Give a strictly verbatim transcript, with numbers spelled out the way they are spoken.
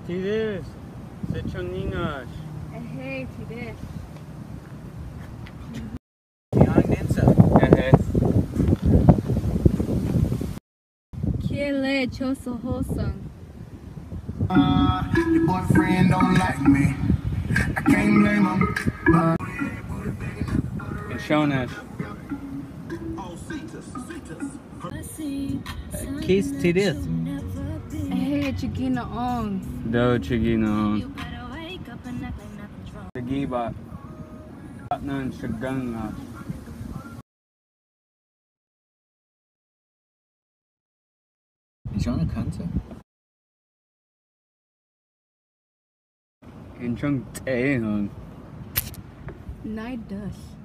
Tides, Sechoningas. Hey, Tides. Kile Choso Hosan. Uh, your boyfriend don't like me. I can't blame him. Uh, Shonash. Kiss Tides. Hey, Chigina on. Do Chigino. Chigiba. Nan Shaganga. Ich auch eine Kante. In Chung Tae. Night dust.